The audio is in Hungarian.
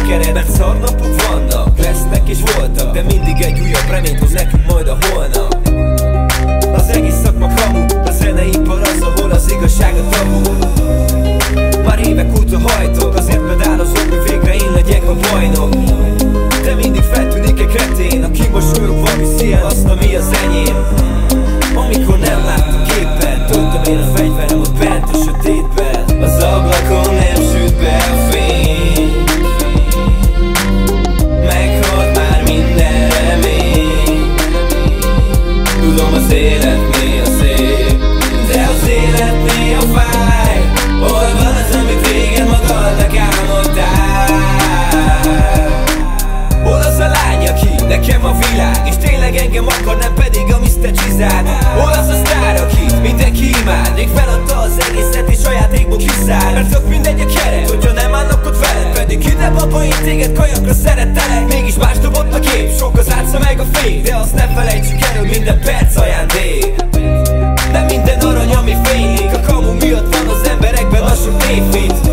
sikered, mert szar napok vannak, lesznek és voltak, de mindig egy újabb reményt hoz nekünk majd a holnap. Az egész szakma kamu, a zeneipar az, ahol az igazság a tabu. Már évek óta hajtok, azért pedálozok, hogy végre én legyek a bajnok. De mindig feltűnik egy kretén, aki mosolyogva viszi el azt, ami az enyém. Amikor nem látok éppen, töltöm én a fegyverem ott bent a sötétben. Az ablakon nem süt be a fény, meghalt már minden remény. Tudom, az élet néha szép, de az élet néha fáj. Hol van az, amit régen magadnak álmodtál? Hol az a lány, aki nekem a világ, és tényleg engem akar, nem pedig a Mr.G-zát? Hol az a sztár, akit mindenki imád, rég feladta az egészet és a játékból kiszáll? Mert tök mindegy a keret, hogyha nem állnak ott veled, pedig ide baba, én téged kajakra szerettelek. Mégis más dobott a kép, sok az átsza meg a fény, de azt ne felejtsük el, hogy minden perc ajándék. Nem minden arany, ami fénylik, a kamu miatt van az emberekben a sok tévhit.